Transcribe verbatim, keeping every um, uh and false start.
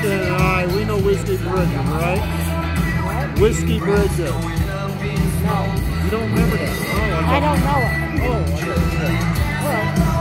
Kristen and I, we know Whiskey Bridges, right? What? Whiskey Bridges. No. You don't remember that? Oh, I don't know it. Oh, okay. Well,